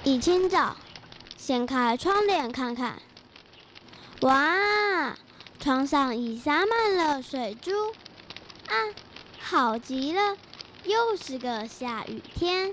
一清早，掀开窗帘看看，哇，床上已洒满了水珠，啊，好极了，又是个下雨天。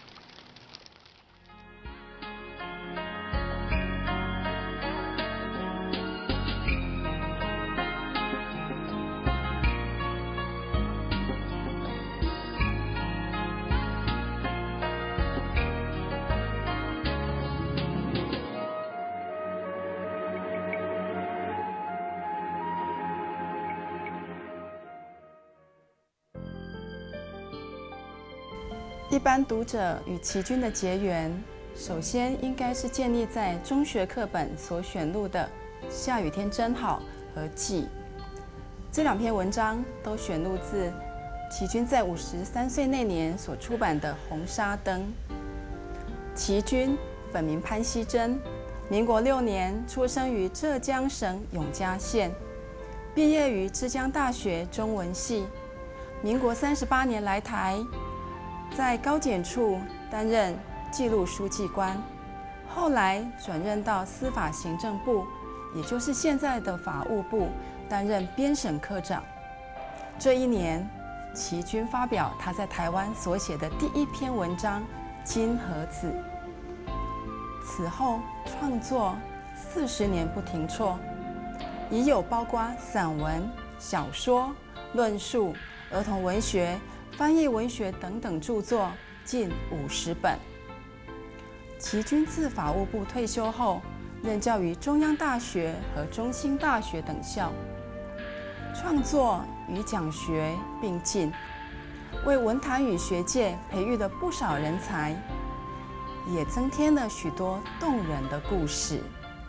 一般读者与琦君的结缘，首先应该是建立在中学课本所选录的《下雨天真好》和《记》这2篇文章，都选录自琦君在53岁那年所出版的《红纱灯》。琦君本名潘熙珍，民国6年出生于浙江省永嘉县，毕业于之江大学中文系。民国38年来台，在高检处担任记录书记官，后来转任到司法行政部，也就是现在的法务部，担任编审科长。这一年，琦君发表他在台湾所写的第1篇文章《金河子》。此后创作40年不停辍，已有包括散文、小说、论述、儿童文学、翻译文学等等著作近50本。琦君自法务部退休后，任教于中央大学和中兴大学等校，创作与讲学并进，为文坛与学界培育了不少人才，也增添了许多动人的故事。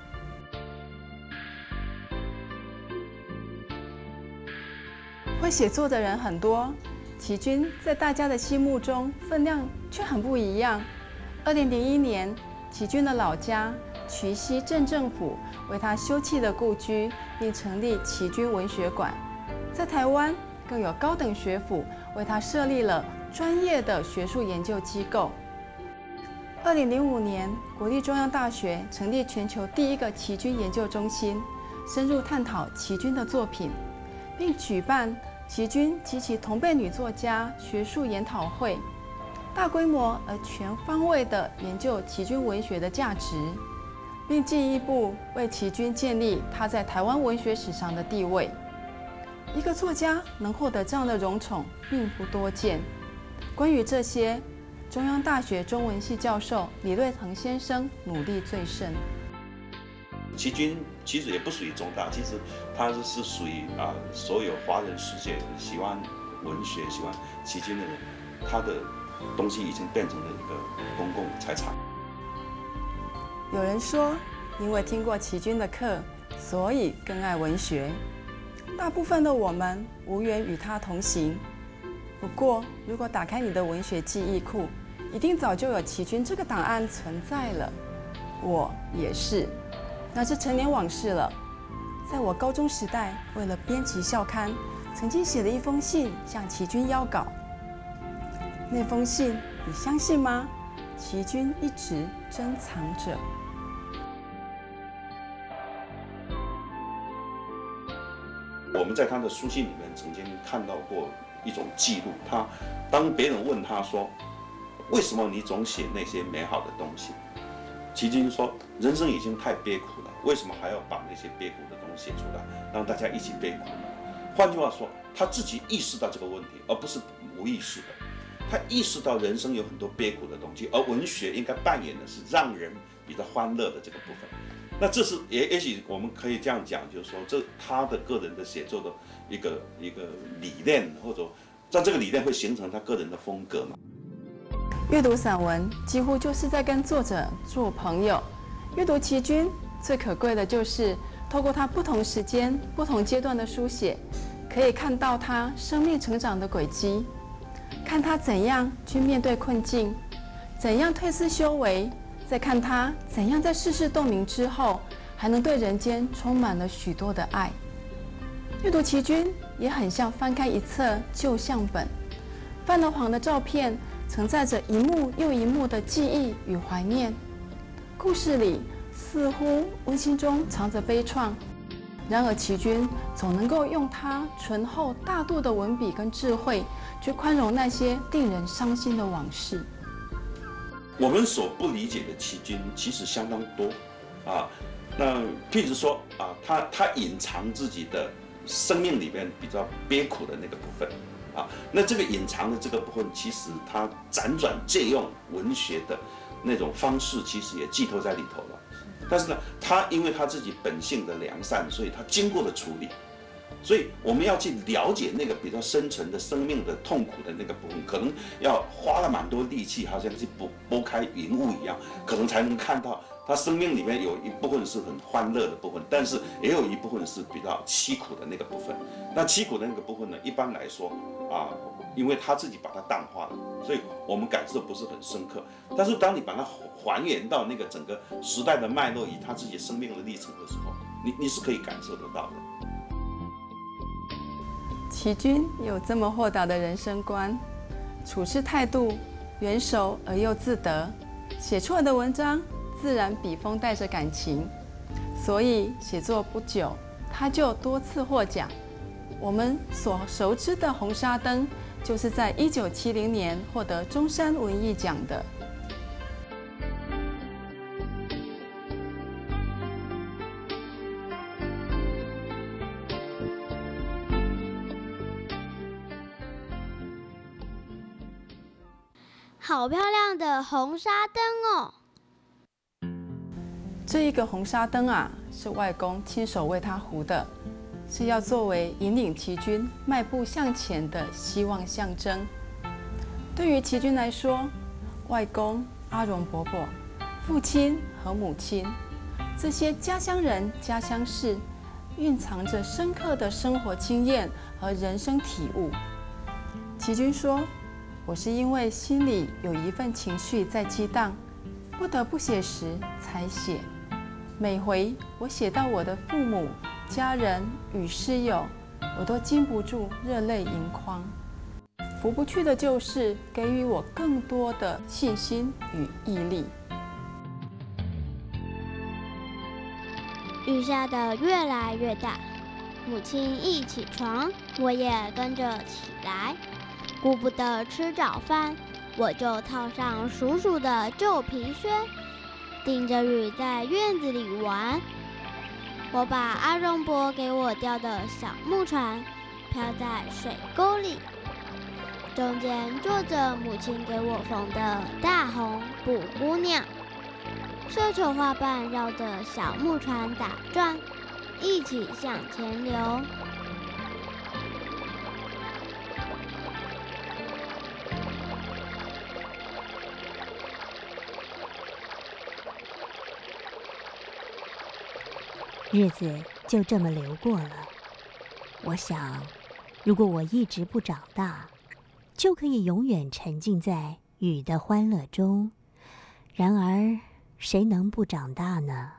会写作的人很多，琦君在大家的心目中分量却很不一样。2001年，琦君的老家衢溪镇政府为他修葺了故居，并成立琦君文学馆。在台湾，更有高等学府为他设立了专业的学术研究机构。2005年，国立中央大学成立全球第1个琦君研究中心，深入探讨琦君的作品，并举办琦君及其同辈女作家学术研讨会，大规模而全方位地研究琦君文学的价值，并进一步为琦君建立他在台湾文学史上的地位。一个作家能获得这样的荣宠并不多见。关于这些，中央大学中文系教授李瑞腾先生努力最甚。 琦君其实也不属于中大，其实他是属于所有华人世界喜欢文学、喜欢琦君的人，他的东西已经变成了一个公共财产。 有人说，因为听过琦君的课，所以更爱文学。大部分的我们无缘与他同行。不过，如果打开你的文学记忆库，一定早就有琦君这个档案存在了。我也是。那是陈年往事了。在我高中时代，为了编辑校刊，曾经写了一封信向琦君邀稿。那封信，你相信吗？琦君一直珍藏着。 我们在他的书信里面曾经看到过一种记录，当别人问他说，为什么你总写那些美好的东西？琦君说，人生已经太悲苦了，为什么还要把那些悲苦的东西写出来，让大家一起悲苦呢？换句话说，他自己意识到这个问题，而不是无意识的。他意识到人生有很多悲苦的东西，而文学应该扮演的是让人比较欢乐的这个部分。那这是也许我们可以这样讲，就是说，这他的个人的写作的一个理念，或者让这个理念会形成他个人的风格嘛。 阅读散文几乎就是在跟作者做朋友。阅读琦君最可贵的就是透过他不同时间、不同阶段的书写，可以看到他生命成长的轨迹，看他怎样去面对困境，怎样退思修为，再看他怎样在世事洞明之后，还能对人间充满了许多的爱。阅读琦君也很像翻开一册旧相本，泛了黄的照片承载着一幕又一幕的记忆与怀念。 故事里似乎温馨中藏着悲怆，然而齐君总能够用他醇厚大度的文笔跟智慧，去宽容那些令人伤心的往事。 我们所不理解的齐君其实相当多啊。那譬如说啊，他隐藏自己的生命里面比较憋苦的那个部分啊，那这个隐藏的这个部分，其实他辗转借用文学的那种方式，其实也寄托在里头了。但是呢，他因为他自己本性的良善，所以他经过了处理。所以我们要去了解那个比较深层的生命的痛苦的那个部分，可能要花了蛮多力气，好像去拨开云雾一样，可能才能看到他生命里面有一部分是很欢乐的部分，但是也有一部分是比较凄苦的那个部分。那凄苦的那个部分呢，一般来说啊，因为他自己把它淡化了，所以我们感受不是很深刻。但是当你把它还原到那个整个时代的脉络与他自己生命的历程的时候，你是可以感受得到的。 齐君有这么豁达的人生观，处事态度圆熟而又自得，写出来的文章自然笔锋带着感情，所以写作不久，他就多次获奖。我们所熟知的《红纱灯》，就是在1970年获得中山文艺奖的。 好漂亮的红纱灯哦！ 这一个红纱灯啊，是外公亲手为他糊的，是要作为引领齐君迈步向前的希望象征。对于齐君来说，外公、阿荣伯伯、父亲和母亲，这些家乡人、家乡事，蕴藏着深刻的生活经验和人生体悟。齐君说，我是因为心里有一份情绪在激荡，不得不写时才写。每回我写到我的父母、家人与师友，我都禁不住热泪盈眶。拂不去的就是给予我更多的信心与毅力。 雨下得越来越大，母亲一起床，我也跟着起来。顾不得吃早饭，我就套上叔叔的旧皮靴，顶着雨在院子里玩。我把阿荣伯给我钓的小木船漂在水沟里，中间坐着母亲给我缝的大红布姑娘。奢球花瓣绕着小木船打转，一起向前流。 日子就这么流过了。我想，如果我一直不长大，就可以永远沉浸在雨的欢乐中。然而，谁能不长大呢？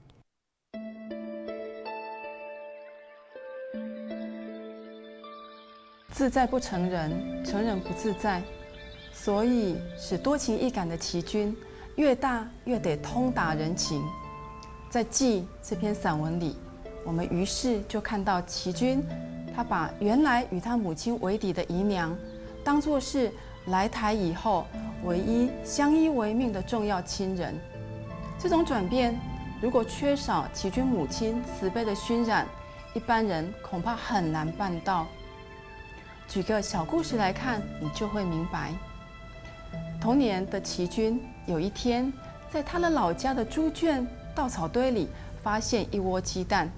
自在不成人，成人不自在，所以使多情易感的齐君，越大越得通达人情。在《记》这篇散文里，我们于是就看到齐君，他把原来与他母亲为敌的姨娘，当作是来台以后唯一相依为命的重要亲人。这种转变，如果缺少齐君母亲慈悲的熏染，一般人恐怕很难办到。举个小故事来看，你就会明白。童年的齐君有一天，在他的老家的猪圈稻草堆里发现一窝鸡蛋。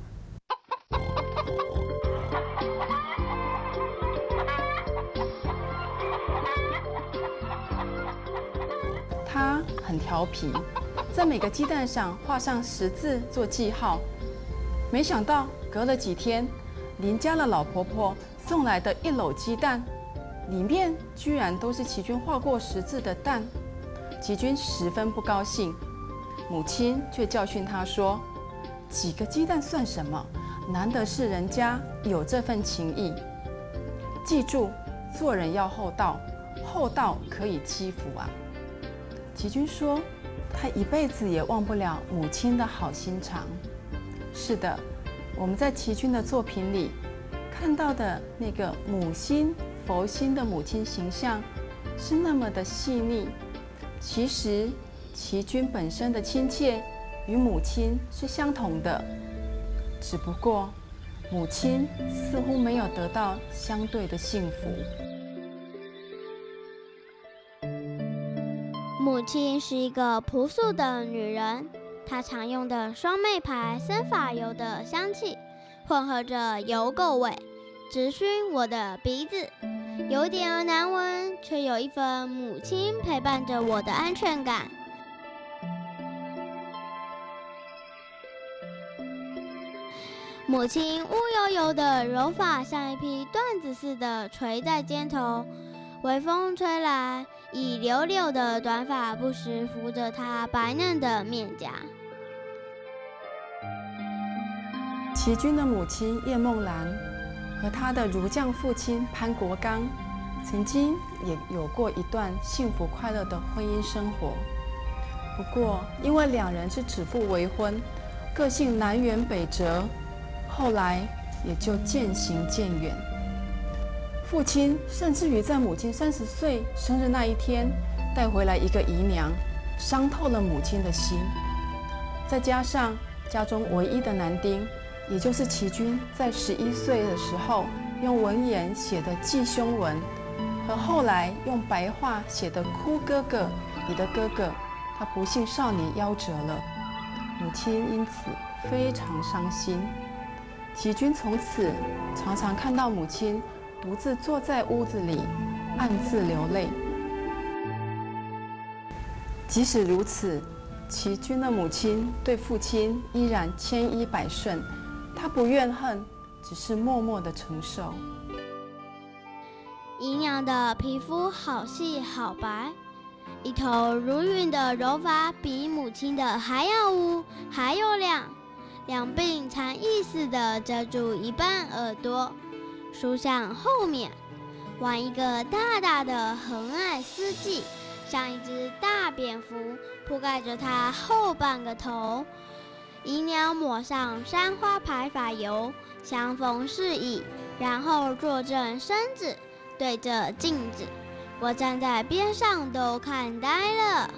他很调皮，在每个鸡蛋上画上10字做记号。没想到隔了几天，邻家的老婆婆送来的一篓鸡蛋，里面居然都是齐君画过10字的蛋。齐君十分不高兴，母亲却教训他说：“几个鸡蛋算什么？难得是人家有这份情谊。记住，做人要厚道，厚道可以欺负啊。”齐君说：“ 他一辈子也忘不了母亲的好心肠。是的，我们在琦君的作品里看到的那个母心、佛心的母亲形象是那么的细腻。其实琦君本身的亲切与母亲是相同的，只不过母亲似乎没有得到相对的幸福。 母亲是一个朴素的女人，她常用的双妹牌生发油的香气混合着油垢味，直熏我的鼻子，有点难闻，却有一份母亲陪伴着我的安全感。母亲乌油油的柔发像一匹缎子似的垂在肩头，微风吹来，一绺绺的短发不时拂着她白嫩的面颊。 琦君的母亲叶梦兰和他的儒将父亲潘国刚，曾经也有过一段幸福快乐的婚姻生活。不过，因为两人是指腹为婚，个性南辕北辙，后来也就渐行渐远。父亲甚至于在母亲30岁生日那一天带回来一个姨娘，伤透了母亲的心。再加上家中唯一的男丁，也就是琦君在11岁的时候用文言写的记胸文，和后来用白话写的哭哥哥，你的哥哥，他不幸少年夭折了，母亲因此非常伤心。琦君从此常常看到母亲独自坐在屋子里，暗自流泪。即使如此，琦君的母亲对父亲依然千依百顺，她不怨恨，只是默默的承受。 姨娘的皮肤好细好白，一头如云的柔发比母亲的还要乌还要亮，两鬓蝉翼似的遮住一半耳朵，梳向后面，挽一个大大的横爱丝髻，像一只大蝙蝠铺盖着她后半个头。姨娘抹上山花牌发油，相逢示意，然后坐正身子，对着镜子。我站在边上都看呆了。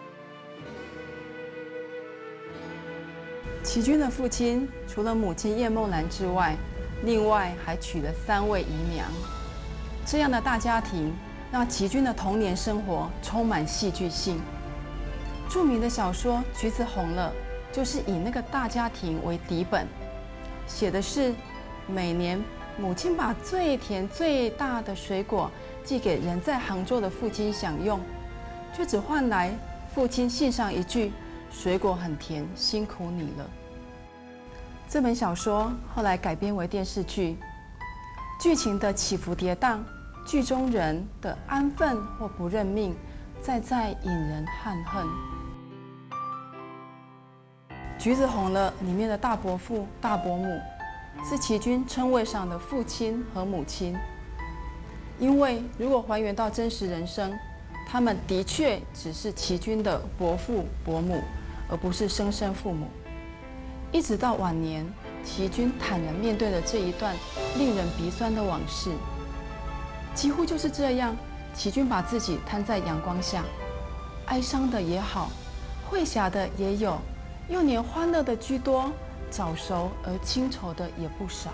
琦君的父亲除了母亲叶梦兰之外，另外还娶了3位姨娘。这样的大家庭让琦君的童年生活充满戏剧性。著名的小说《橘子红了》就是以那个大家庭为底本，写的是每年母亲把最甜最大的水果寄给人在杭州的父亲享用，却只换来父亲信上一句水果很甜，辛苦你了。这本小说后来改编为电视剧，剧情的起伏跌宕，剧中人的安分或不认命，再引人憾恨。橘子红了里面的大伯父、大伯母是琦君称谓上的父亲和母亲，因为如果还原到真实人生，他们的确只是琦君的伯父、伯母，而不是生身父母。一直到晚年，琦君坦然面对了这一段令人鼻酸的往事。几乎就是这样，琦君把自己摊在阳光下，哀伤的也好，会侠的也有，幼年欢乐的居多，早熟而清愁的也不少。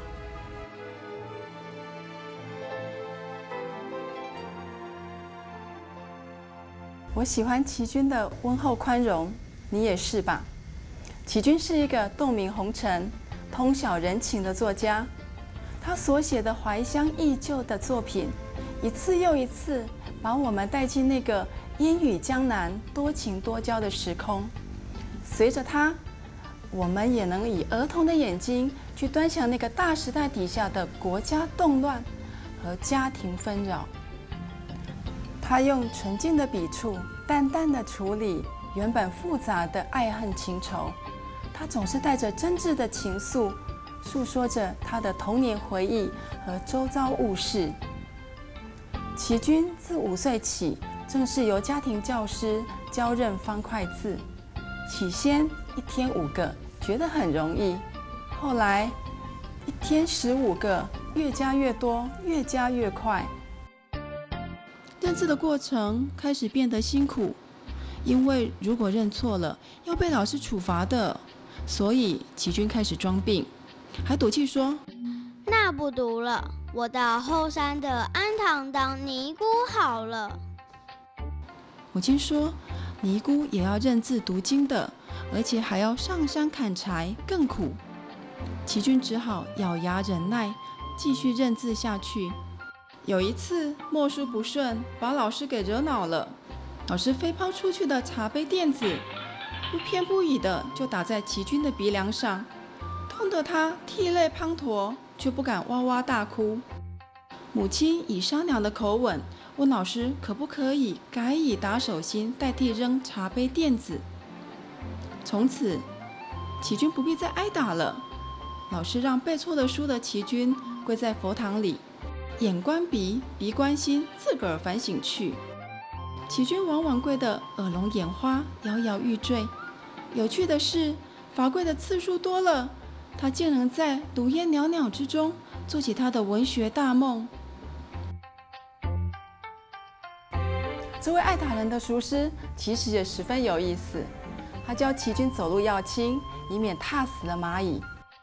我喜欢琦君的温厚宽容，你也是吧？琦君是一个洞明红尘、通晓人情的作家，他所写的怀乡忆旧的作品，一次又一次把我们带进那个烟雨江南、多情多娇的时空。随着他，我们也能以儿童的眼睛去端详那个大时代底下的国家动乱和家庭纷扰。他用纯净的笔触，淡淡的处理原本复杂的爱恨情仇。他总是带着真挚的情愫，诉说着他的童年回忆和周遭物事。琦君自5岁起正是由家庭教师教认方块字。起先1天5个，觉得很容易，后来1天15个，越加越多，越加越快。认字的过程开始变得辛苦，因为如果认错了，要被老师处罚的，所以齐君开始装病，还赌气说：“ 那不读了，我到后山的安堂当尼姑好了。” 母亲说：“尼姑也要认字读经的，而且还要上山砍柴，更苦。”齐君只好咬牙忍耐，继续认字下去。有一次默书不顺，把老师给惹恼了，老师飞抛出去的茶杯垫子，不偏不倚的就打在齐君的鼻梁上，痛得他涕泪滂沱，却不敢哇哇大哭。母亲以商量的口吻问老师可不可以改以打手心代替扔茶杯垫子。从此齐君不必再挨打了。老师让背错了书的齐君跪在佛堂里，眼观鼻，鼻观心，自个儿反省去。齐君往往跪得耳聋眼花，摇摇欲坠。有趣的是，罚跪的次数多了，他竟能在炉烟袅袅之中做起他的文学大梦。这位爱打人的塾师其实也十分有意思，他教齐君走路要轻，以免踏死了蚂蚁。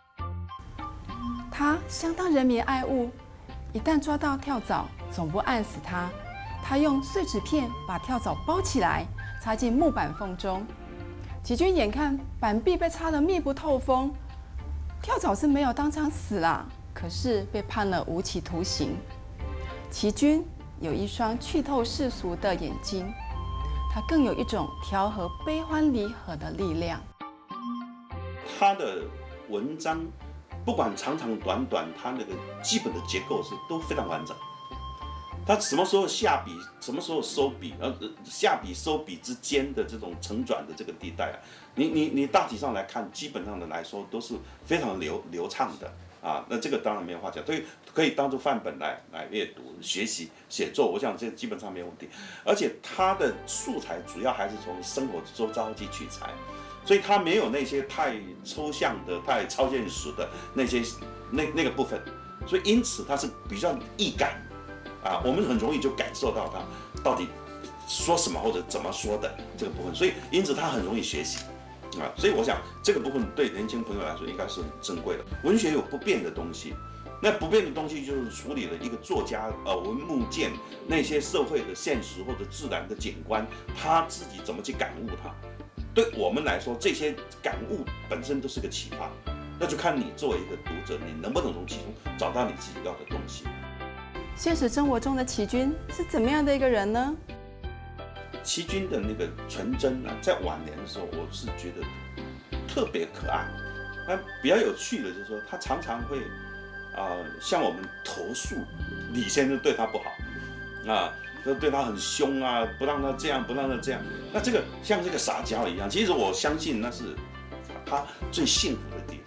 他相当人民爱物，一旦抓到跳蚤，总不按死它。他用碎纸片把跳蚤包起来，插进木板缝中。齐君眼看板壁被插得密不透风，跳蚤是没有当场死啦，可是被判了无期徒刑。齐君有一双去透世俗的眼睛，他更有一种调和悲欢离合的力量。 他的文章不管长长短短，他那个基本的结构是都非常完整。他什么时候下笔，什么时候收笔，下笔收笔之间的这种承转的这个地带啊，你大体上来看，基本上的来说都是非常流畅的啊。那这个当然没有话讲，所以可以当作范本来阅读、学习、写作，我想这基本上没有问题。而且他的素材主要还是从生活周遭去取材。所以它没有那些太抽象的、太超现实的那些那个部分，所以因此它是比较易感啊，我们很容易就感受到它到底说什么或者怎么说的这个部分，所以因此它很容易学习啊。所以我想这个部分对年轻朋友来说应该是很珍贵的。文学有不变的东西，那不变的东西就是处理了一个作家耳闻目见那些社会的现实或者自然的景观，他自己怎么去感悟它。对我们来说，这些感悟本身都是个启发，那就看你作为一个读者，你能不能从其中找到你自己要的东西。 现实生活中的齐君是怎么样的一个人呢？ 齐君的那个纯真啊，在晚年的时候，我是觉得特别可爱。那比较有趣的就是说，他常常会向我们投诉李先生对他不好啊。就对他很凶啊，不让他这样，不让他这样。那这个像这个撒娇一样，其实我相信那是他最幸福的地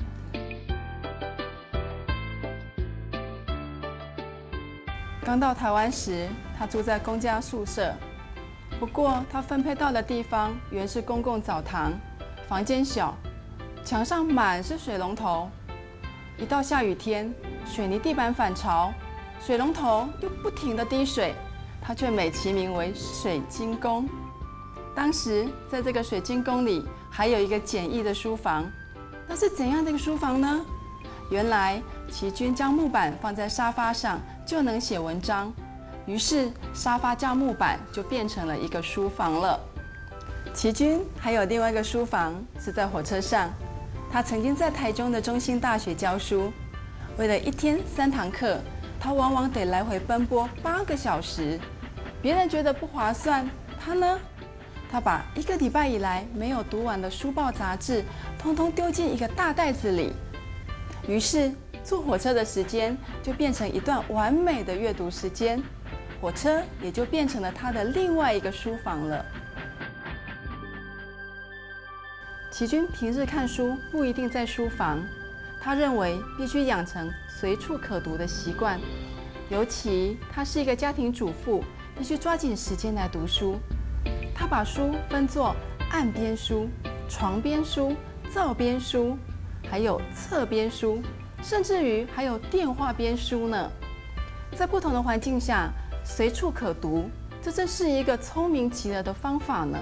方。 刚到台湾时，他住在公家宿舍，不过他分配到的地方原是公共澡堂，房间小，墙上满是水龙头。一到下雨天，水泥地板反潮，水龙头又不停地滴水。他却美其名为水晶宫。当时在这个水晶宫里，还有一个简易的书房。那是怎样的一个书房呢？原来齐君将木板放在沙发上就能写文章，于是沙发加木板就变成了一个书房了。齐君还有另外一个书房是在火车上。他曾经在台中的中兴大学教书，为了1天3堂课，他往往得来回奔波8个小时。别人觉得不划算，他呢？他把1个礼拜以来没有读完的书报杂志，通通丢进一个大袋子里。于是，坐火车的时间就变成一段完美的阅读时间，火车也就变成了他的另外一个书房了。齐君平日看书不一定在书房，他认为必须养成随处可读的习惯。尤其她是一个家庭主妇， 必须抓紧时间来读书。他把书分作岸边书、床边书、灶边书，还有侧边书，甚至于还有电话边书呢。在不同的环境下，随处可读，这真是一个聪明极了的方法呢。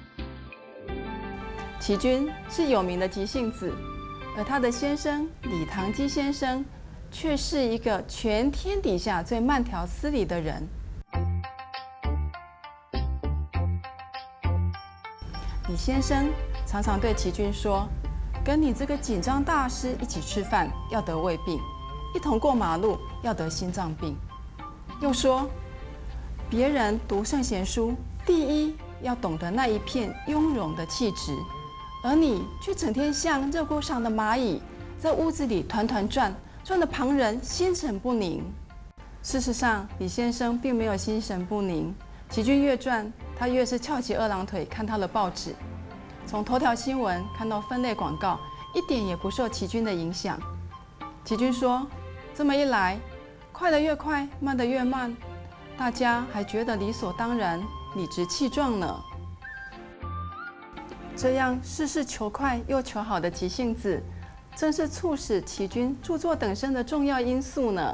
齐君是有名的急性子，而他的先生李唐基先生却是一个全天底下最慢条斯理的人。李先生常常对齐君说：“跟你这个紧张大师一起吃饭要得胃病，一同过马路要得心脏病。”又说：“别人读圣贤书，第一要懂得那一片雍容的气质，而你却整天像热锅上的蚂蚁，在屋子里团团转，转得旁人心神不宁。”事实上，李先生并没有心神不宁。齐君越转，他越是翘起二郎腿看他的报纸，从头条新闻看到分类广告，一点也不受齐君的影响。齐君说：“这么一来，快得越快，慢得越慢，大家还觉得理所当然、理直气壮呢。”这样事事求快又求好的急性子，正是促使齐君著作等身的重要因素呢。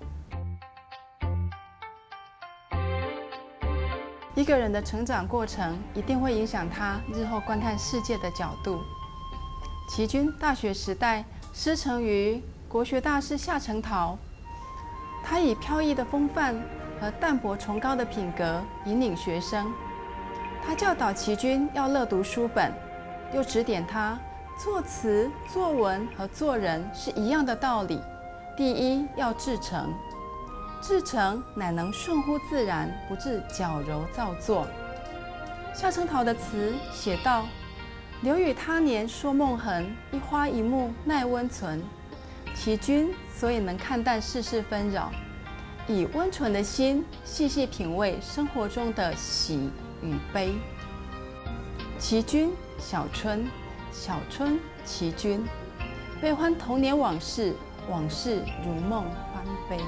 一个人的成长过程一定会影响他日后观看世界的角度。齐君大学时代师承于国学大师夏承焘，他以飘逸的风范和淡泊崇高的品格引领学生。他教导齐君要乐读书本，又指点他作词、作文和做人是一样的道理。第一要至诚，至诚乃能顺乎自然，不致矫揉造作。夏承焘的词写道：“留与他年说梦痕，一花一木耐温存。”齐君所以能看淡世事纷扰，以温纯的心细细品味生活中的喜与悲。齐君、小春，小春、齐君，悲欢童年往事，往事如梦欢悲。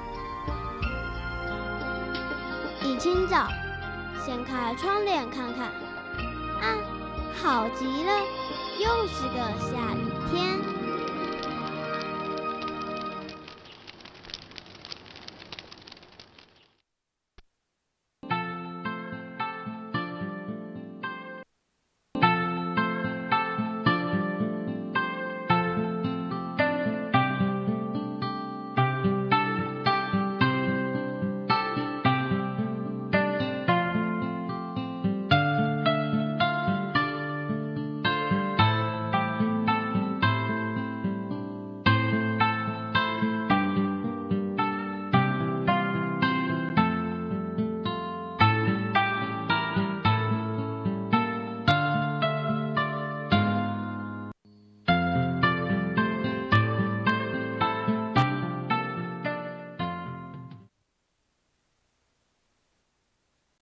一清早，掀开窗帘看看，啊，好极了，又是个下雨天。